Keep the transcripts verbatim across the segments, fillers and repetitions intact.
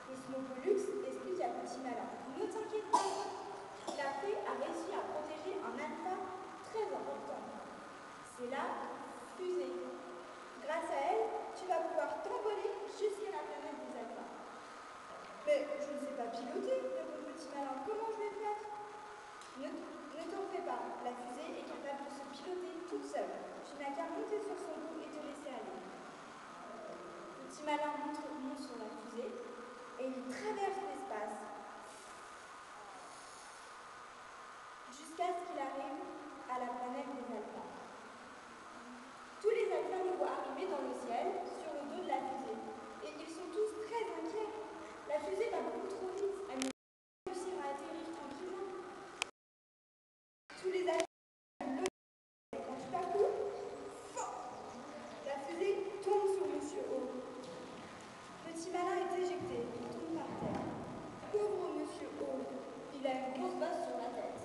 Cosmopollux explique à Petit Malin: ne t'inquiète pas, la fée a réussi à protéger un alpha très important. C'est la fusée. Grâce à elle, tu vas pouvoir t'envoler jusqu'à la planète des alphas. Mais je ne sais pas piloter, répond Petit Malin. Comment je vais faire? Ne, ne t'en fais pas, la fusée est capable de se piloter toute seule. Tu n'as qu'à monter sur son dos et te laisser aller. Petit Malin monte, monte sur la fusée et il traverse l'espace jusqu'à ce qu'il arrive à la planète des alphas. Tous les alphas le voient arriver dans le ciel sur le dos de la fusée et ils sont tous très inquiets. La fusée va beaucoup trop vite, elle ne va pas réussir à atterrir tranquillement. Tous les alphas le et quand tout à coup, la fusée tombe sur Monsieur O. Petit Malin est éjecté, il tombe par terre. Pauvre Monsieur O, il a une grosse bosse sur la tête.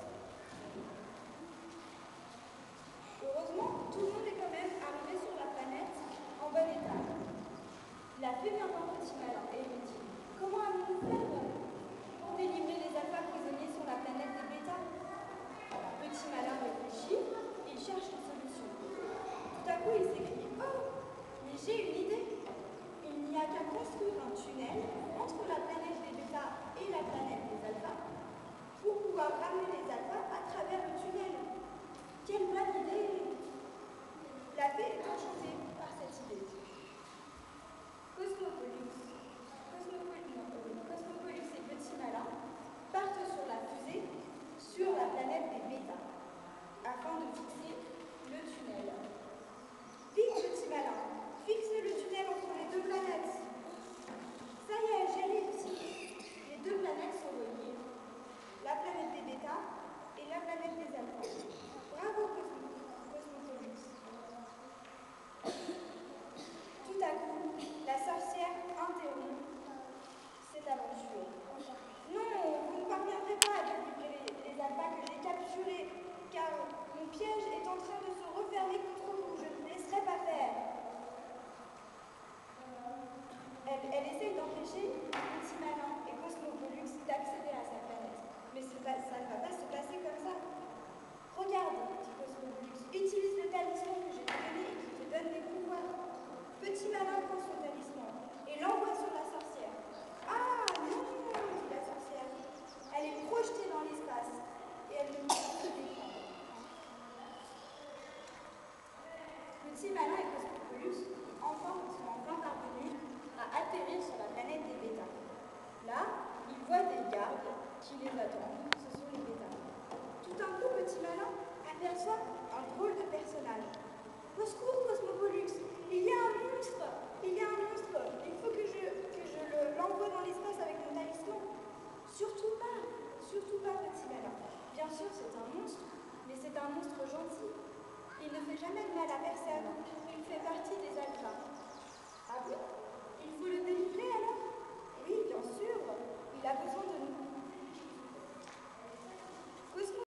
Heureusement, tout le monde est quand même arrivé sur la planète en bon état. La fée vient voir Petit Malin et lui dit: comment allons-nous faire pour délivrer les alphas prisonniers sur la planète des bêtas? Petit Malin réfléchit, il cherche une solution. Tout à coup, il s'écrie: oh, mais j'ai une idée! Il n'y a qu'à construire un tunnel entre la planète des bêtas et la planète des alphas pour pouvoir ramener les alphas à travers le tunnel. Quelle bonne idée! La fée est enchantée par cette idée. Cosmopollux, Cosmopollux, Cosmopollux et Petit Malin partent sur la fusée sur la planète des bêtas afin de fixer le tunnel. Vite, Petit Malin, fixe le tunnel entre les deux planètes. Ça y est, j'ai réussi. Les deux planètes sont reliées. La planète des bêtas et la planète des alphas. Bravo, Cosmopollux. Tout à coup, la sorcière interrompt cette aventure. Non, vous ne parviendrez pas à délivrer les, les alphas que j'ai capturés, car mon piège est en train de se refermer contre vous. Je ne vous laisserai pas faire. Elle, elle essaye d'empêcher Petit Malin et Cosmopollux d'accéder à sa planète. Mais ça ne va pas se passer comme ça. Regarde, dit Cosmopollux, utilise le talisman que j'ai donné et qui te donne des pouvoirs. Petit Malin prend son talisman et l'envoie sur la sorcière. Ah non, dit la sorcière. Elle est projetée dans l'espace et elle ne peut pas se défendre. Petit Malin et Cosmopollux enfin sont enfin parvenus à atterrir sur la planète des bêtas. Là, ils voient des gardes qui les attendent. Ce sont les bêtas. Tout d'un coup, Petit Malin aperçoit un drôle de personnage. Au secours, Cosmopollux, il y a un monstre! Il y a un monstre! Il faut que